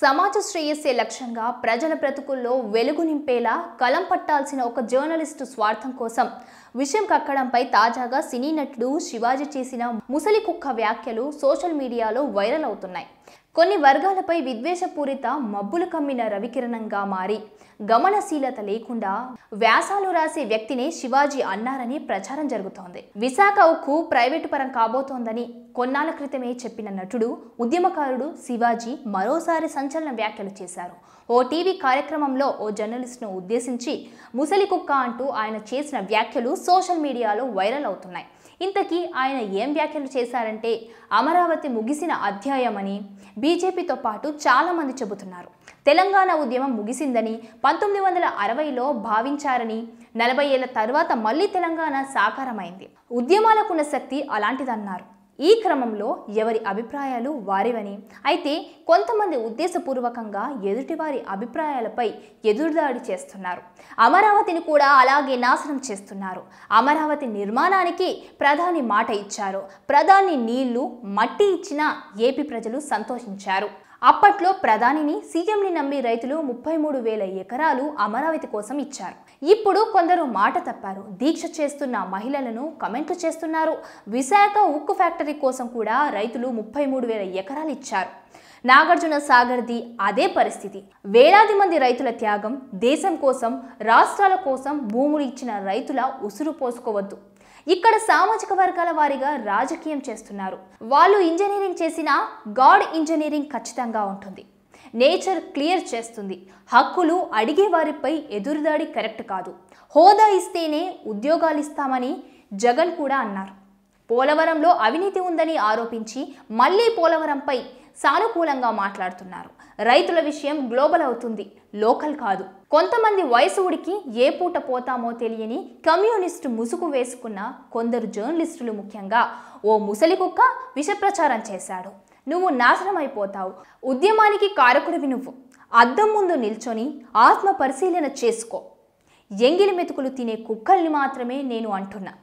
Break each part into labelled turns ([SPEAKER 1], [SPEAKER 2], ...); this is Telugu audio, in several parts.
[SPEAKER 1] సమాజ శ్రేయస్సే లక్ష్యంగా ప్రజల బ్రతుకుల్లో వెలుగు నింపేలా కలం పట్టాల్సిన ఒక జర్నలిస్టు స్వార్థం కోసం విషయం కక్కడంపై తాజాగా సినీ నటుడు శివాజీ చేసిన ముసలి కుక్క వ్యాఖ్యలు సోషల్ మీడియాలో వైరల్ అవుతున్నాయి. కొన్ని వర్గాలపై విద్వేషపూరిత మబ్బులు కమ్మిన రవికిరణంగా మారి గమనశీలత లేకుండా వ్యాసాలు రాసే వ్యక్తినే శివాజీ అన్నారని ప్రచారం జరుగుతోంది. విశాఖ ఉక్కు ప్రైవేటు పరం కాబోతోందని కొన్నాళ్ల క్రితమే చెప్పిన నటుడు, ఉద్యమకారుడు శివాజీ మరోసారి సంచలన వ్యాఖ్యలు చేశారు. ఓ టీవీ కార్యక్రమంలో ఓ జర్నలిస్ట్ను ఉద్దేశించి ముసలి కుక్క అంటూ ఆయన చేసిన వ్యాఖ్యలు సోషల్ మీడియాలో వైరల్ అవుతున్నాయి. ఇంతకీ ఆయన ఏం వ్యాఖ్యలు చేశారంటే, అమరావతి ముగిసిన అధ్యాయమని బీజేపీతో పాటు చాలామంది చెబుతున్నారు. తెలంగాణ ఉద్యమం ముగిసిందని 1960లో భావించారని, 40 ఏళ్ల తర్వాత మళ్లీ తెలంగాణ సాకారమైంది. ఉద్యమాలకున్న శక్తి అలాంటిదన్నారు. ఈ క్రమంలో ఎవరి అభిప్రాయాలు వారివని, అయితే కొంతమంది ఉద్దేశపూర్వకంగా ఎదుటివారి అభిప్రాయాలపై ఎదురుదాడి చేస్తున్నారు. అమరావతిని కూడా అలాగే నాశనం చేస్తున్నారు. అమరావతి నిర్మాణానికి ప్రధాని మాట ఇచ్చారు. ప్రధాని నీళ్లు, మట్టి ఇచ్చిన ఏపీ ప్రజలు సంతోషించారు. అప్పట్లో ప్రధానిని, సీఎంని నమ్మి రైతులు 33,000 ఎకరాలు అమరావతి కోసం ఇచ్చారు. ఇప్పుడు కొందరు మాట తప్పారు. దీక్ష చేస్తున్న మహిళలను కమెంట్లు చేస్తున్నారు. విశాఖ ఉక్కు ఫ్యాక్టరీ కోసం కూడా రైతులు 33,000 ఎకరాలు ఇచ్చారు. నాగార్జున సాగర్ది అదే పరిస్థితి. వేలాది మంది రైతుల త్యాగం, దేశం కోసం, రాష్ట్రాల కోసం భూములు ఇచ్చిన రైతుల ఉసురు పోసుకోవద్దు. ఇక్కడ సామాజిక వర్గాల వారీగా రాజకీయం చేస్తున్నారు. వాళ్ళు ఇంజనీరింగ్ చేసినా గాడ్ ఇంజనీరింగ్ ఖచ్చితంగా ఉంటుంది. నేచర్ క్లియర్ చేస్తుంది. హక్కులు అడిగే వారిపై ఎదురుదాడి కరెక్ట్ కాదు. హోదా ఇస్తేనే ఉద్యోగాలు ఇస్తామని జగన్ కూడా అన్నారు. పోలవరంలో అవినీతి ఉందని ఆరోపించి మళ్లీ పోలవరంపై సానుకూలంగా మాట్లాడుతున్నారు. రైతుల విషయం గ్లోబల్ అవుతుంది, లోకల్ కాదు. కొంతమంది వయసు ఉడికి ఏ పూట పోతామో తెలియని కమ్యూనిస్టు ముసుగు వేసుకున్న కొందరు జర్నలిస్టులు, ముఖ్యంగా ఓ ముసలి కుక్క విషప్రచారం చేశాడు. నువ్వు నాశనం అయిపోతావు, ఉద్యమానికి కారకుడివి నువ్వు, అద్దం ముందు నిల్చొని ఆత్మ పరిశీలన చేసుకో, ఎంగిలి మెతుకులు తినే కుక్కల్ని మాత్రమే నేను అంటున్నా.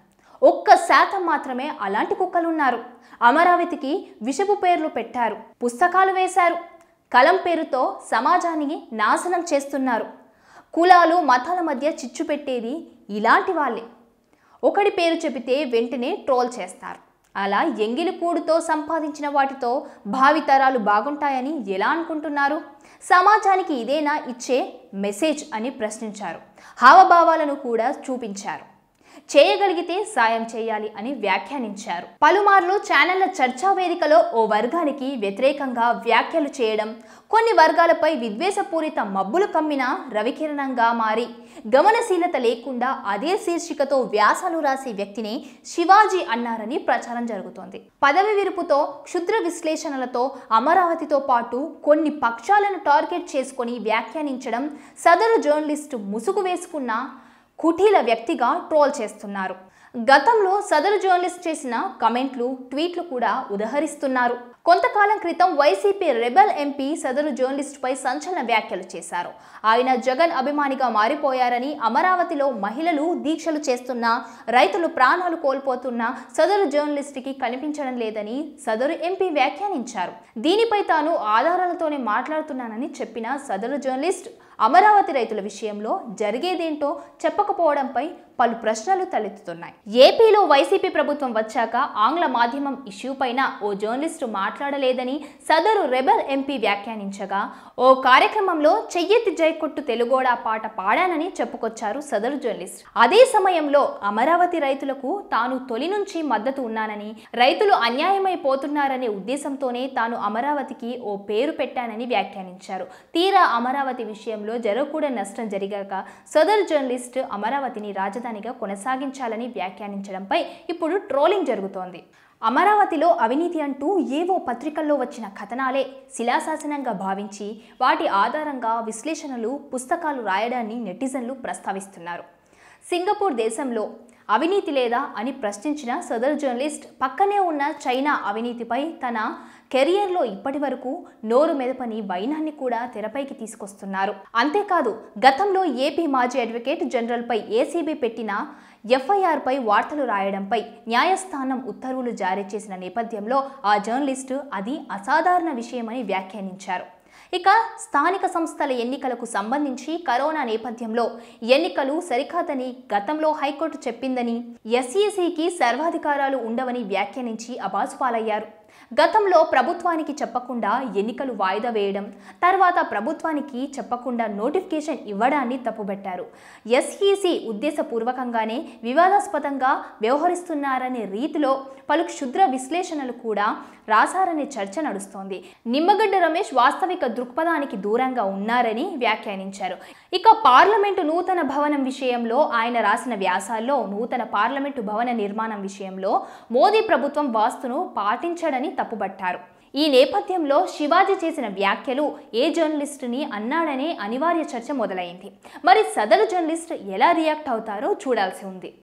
[SPEAKER 1] 1% మాత్రమే అలాంటి కుక్కలున్నారు. అమరావతికి విషపు పేర్లు పెట్టారు, పుస్తకాలు వేశారు, కలం పేరుతో సమాజాన్ని నాశనం చేస్తున్నారు. కులాలు, మతాల మధ్య చిచ్చు పెట్టేది ఇలాంటి వాళ్ళే. ఒకటి పేరు చెబితే వెంటనే ట్రోల్ చేస్తారు. అలా ఎంగిలి కూడుతో సంపాదించిన వాటితో భావితరాలు బాగుంటాయని ఎలా అనుకుంటున్నారు? సమాజానికి ఇదేనా ఇచ్చే మెసేజ్ అని ప్రశ్నించారు. హావభావాలను కూడా చూపించారు. చేయగలిగితే సాయం చేయాలి అని వ్యాఖ్యానించారు. పలుమార్లు ఛానళ్ల చర్చా వేదికలో ఓ వర్గానికి వ్యతిరేకంగా వ్యాఖ్యలు చేయడం, కొన్ని వర్గాలపై విద్వేషపూరిత మబ్బులు కమ్మిన రవికిరణంగా మారి గమనశీలత లేకుండా అదే శీర్షికతో వ్యాసాలు రాసే వ్యక్తినే శివాజీ అన్నారని ప్రచారం జరుగుతోంది. పదవి విరుపుతో, క్షుద్ర విశ్లేషణలతో అమరావతితో పాటు కొన్ని పక్షాలను టార్గెట్ చేసుకొని వ్యాఖ్యానించడం సదరు జర్నలిస్టు ముసుగు వేసుకున్న కుటీల వ్యక్తిగా ట్రోల్ చేస్తున్నారు. గతంలో సదరు జర్నలిస్ట్ చేసిన కమెంట్లు, ట్వీట్లు కూడా ఉదహరిస్తున్నారు. కొంతకాలం క్రితం వైసీపీ రెబెల్ ఎంపీ సదరు జర్నలిస్టుపై సంచలన వ్యాఖ్యలు చేశారు. ఆయన జగన్ అభిమానిగా మారిపోయారని, అమరావతిలో మహిళలు దీక్షలు చేస్తున్నా, రైతులు ప్రాణాలు కోల్పోతున్నా సదరు జర్నలిస్టుకి కనిపించడం లేదని సదరు ఎంపీ వ్యాఖ్యానించారు. దీనిపై తాను ఆధారాలతోనే మాట్లాడుతున్నానని చెప్పిన సదరు జర్నలిస్ట్ అమరావతి రైతుల విషయంలో జరిగేదేంటో చెప్పకపోవడంపై పలు ప్రశ్నలు తలెత్తుతున్నాయి. ఏపీలో వైసీపీ ప్రభుత్వం వచ్చాక ఆంగ్ల మాధ్యమం ఇష్యూ పైన ఓ జర్నలిస్టు మాట్లాడలేదని సదరు రెబెల్ ఎంపీ వ్యాఖ్యానించగా, ఓ కార్యక్రమంలో చెయ్యెత్తి జైకొట్టు తెలుగోడా పాట పాడానని చెప్పుకొచ్చారు సదరు జర్నలిస్ట్. అదే సమయంలో అమరావతి రైతులకు తాను తొలి నుంచి మద్దతు ఉన్నానని, రైతులు అన్యాయమైపోతున్నారనే ఉద్దేశంతోనే తాను అమరావతికి ఓ పేరు పెట్టానని వ్యాఖ్యానించారు. తీరా అమరావతి విషయంలో జరగకూడని నష్టం జరిగాక సదరు జర్నలిస్ట్ అమరావతిని రాజధానిగా కొనసాగించాలని వ్యాఖ్యానించడంపై ఇప్పుడు ట్రోలింగ్ జరుగుతోంది. అమరావతిలో అవినీతి అంటూ ఏవో పత్రికల్లో వచ్చిన కథనాలే శిలాశాసనంగా భావించి వాటి ఆధారంగా విశ్లేషణలు, పుస్తకాలు రాయడాన్ని నెటిజన్లు ప్రస్తావిస్తున్నారు. సింగపూర్ దేశంలో అవినీతి లేదా అని ప్రశ్నించిన సదరు జర్నలిస్ట్ పక్కనే ఉన్న చైనా అవినీతిపై తన కెరియర్లో ఇప్పటి వరకు నోరు మెదపని వైనాన్ని కూడా తెరపైకి తీసుకొస్తున్నారు. అంతేకాదు, గతంలో ఏపీ మాజీ అడ్వకేట్ జనరల్పై ఏసీబీ పెట్టిన ఎఫ్ఐఆర్పై వార్తలు రాయడంపై న్యాయస్థానం ఉత్తర్వులు జారీ చేసిన నేపథ్యంలో ఆ జర్నలిస్టు అది అసాధారణ విషయమని వ్యాఖ్యానించారు. ఇక స్థానిక సంస్థల ఎన్నికలకు సంబంధించి కరోనా నేపథ్యంలో ఎన్నికలు సరికాదని గతంలో హైకోర్టు చెప్పిందని, ఎస్ఈసికి సర్వాధికారాలు ఉండవని వ్యాఖ్యానించి అబాసుపాలయ్యారు. గతంలో ప్రభుత్వానికి చెప్పకుండా ఎన్నికలు వాయిదా వేయడం, తర్వాత ప్రభుత్వానికి చెప్పకుండా నోటిఫికేషన్ ఇవ్వడాన్ని తప్పుబట్టారు. ఎస్ఈసి ఉద్దేశపూర్వకంగానే వివాదాస్పదంగా వ్యవహరిస్తున్నారనే రీతిలో పలు క్షుద్ర విశ్లేషణలు కూడా రాశారనే చర్చ నడుస్తోంది. నిమ్మగడ్డ రమేష్ వాస్తవిక దృక్పథానికి దూరంగా ఉన్నారని వ్యాఖ్యానించారు. ఇక పార్లమెంటు నూతన భవనం విషయంలో ఆయన రాసిన వ్యాసాల్లో నూతన పార్లమెంటు భవన నిర్మాణం విషయంలో మోదీ ప్రభుత్వం వాస్తును పాటించడని తప్పుబట్టారు. ఈ నేపథ్యంలో శివాజీ చేసిన వ్యాఖ్యలు ఏ జర్నలిస్టుని అన్నాడనే అనివార్య చర్చ మొదలైంది. మరి సదరు జర్నలిస్ట్ ఎలా రియాక్ట్ అవుతారో చూడాల్సి ఉంది.